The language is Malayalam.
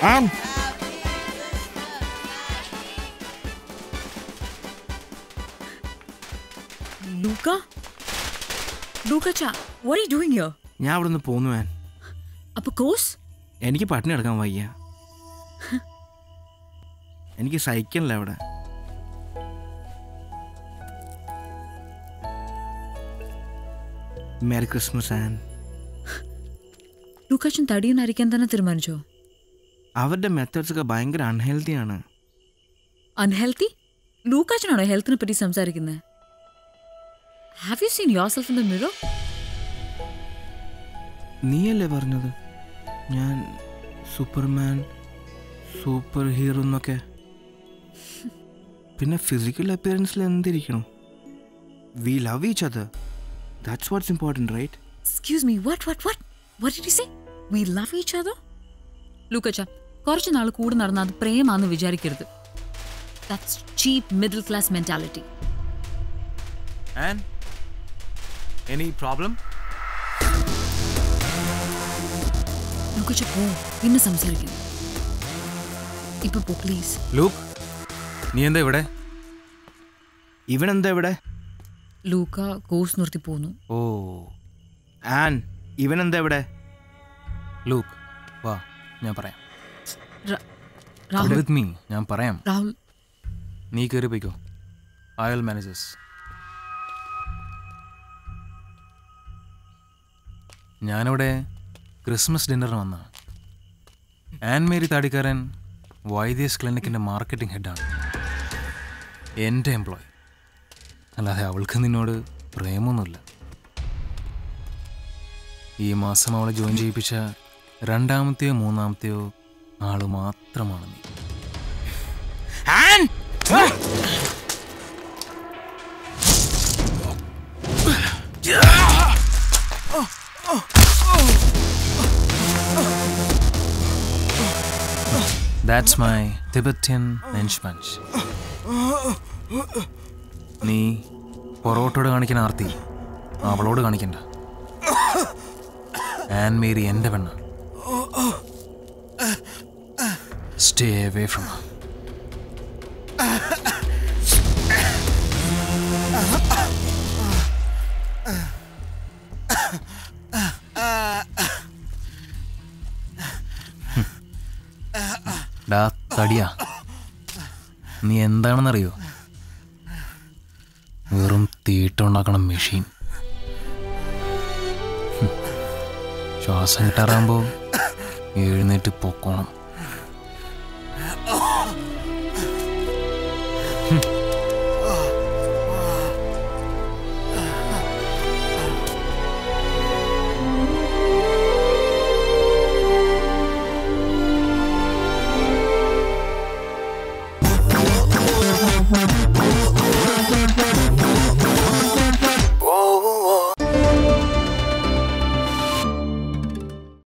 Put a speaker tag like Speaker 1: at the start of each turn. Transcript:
Speaker 1: Anne!
Speaker 2: Luca? Luca-cha, what are you doing here?
Speaker 1: ഞാൻ അവിടെ നിന്ന് പോന്നു ആൻ.
Speaker 2: അപ്പൊ കോഴ്സ്?
Speaker 1: എനിക്ക് പട്ടിണി എടുക്കാൻ വയ്യ. എനിക്ക് സഹിക്കണില്ല അവിടെ. Merry Christmas Ann.
Speaker 2: ലൂക്കാച്ചൻ തടിയൊന്നരിക്കാൻ തന്നെ തീരുമാനിച്ചോ?
Speaker 1: അവരുടെ മെത്തേഡ്സ് ഒക്കെ ഭയങ്കര അൺഹെൽത്തിയാണ്.
Speaker 2: അൺഹെൽത്തി? ലൂക്കാച്ചനാണോ ഹെൽത്തിനെ പറ്റി സംസാരിക്കുന്നത്? Have you seen yourself in the mirror?
Speaker 1: നീയല്ലേ പറഞ്ഞത് ഞാൻ സൂപ്പർമാൻ, സൂപ്പർ ഹീറോ എന്നൊക്കെ? പിന്നെ ഫിസിക്കൽ അപ്പിയറൻസിൽ എന്തിരിക്കണം? We love each other. That's what's important, right?
Speaker 2: Excuse me, what did you say? We love each other? ലൂക്കാച്ചാ, കുറച്ച് നാൾ കൂടെ നടന്നാൽ അത് പ്രേമാന്ന് വിചാരിക്കരുത്. That's cheap middle class mentality.
Speaker 3: And any problem?
Speaker 2: ലൂക്കാച്ചാ പോ, പിന്നെ സംസാരിക്കാം. ഇപ്പൊ പോ പ്ലീസ്.
Speaker 3: ലൂക്ക്, നീ എന്താ ഇവിടെ?
Speaker 1: ഇവനെന്താ ഇവിടെ?
Speaker 2: ലൂക്ക കോഴ്സ് നിർത്തി പോന്നു.
Speaker 3: ഓ
Speaker 1: ആൻ, ഇവനെന്താ ഇവിടെ?
Speaker 3: ലൂക്ക് വാ, ഞാൻ പറയാം.
Speaker 2: രാഹുൽ,
Speaker 3: വിത്ത് മീ, ഞാൻ പറയാം.
Speaker 2: രാഹുൽ,
Speaker 3: നീ കയറി പോയിക്കോ. I will manages. ഞാനിവിടെ ക്രിസ്മസ് ഡിന്നറിന് വന്ന ആൻ മേരി താടിക്കാരൻ വൈദ്യസ് ക്ലിനിക്കിൻ്റെ മാർക്കറ്റിംഗ് ഹെഡാണ്. എൻ്റെ എംപ്ലോയി. അല്ലാതെ അവൾക്ക് നിന്നോട് പ്രേമൊന്നുമില്ല. ഈ മാസം അവളെ ജോയിൻ ചെയ്യിപ്പിച്ച രണ്ടാമത്തെയോ മൂന്നാമത്തെയോ ആള് മാത്രമാണ് നീ. That's my Tibetan Mensch. നീ പൊറോട്ടോട് കാണിക്കുന്ന ആർത്തി അവളോട് കാണിക്കണ്ട. ആൻ മേരി എൻ്റെ പെണ്ണ. Stay away from her. ഡാ തടിയാ, നീ എന്താണെന്നറിയോ? വെറും തീട്ട ഉണ്ടാക്കണം മെഷീൻ. ശ്വാസം കിട്ടാറാകുമ്പോൾ എഴുന്നേറ്റ് പൊക്കോണം.